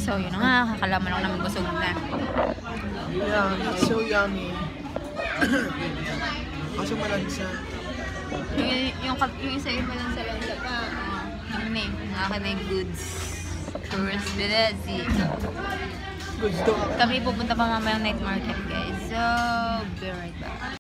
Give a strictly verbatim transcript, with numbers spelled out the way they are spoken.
So, yun na nga. Kakalaman lang namin busog na. Yeah, it's so yummy. Kaso malansa. Yung, yung, yung isa yung malansa lang sa pa. Uh, yun eh. Mga ka na yung goods. Tourist Belazi. Goods to. Kami pupunta pa mamayang night market, guys. So, be right back.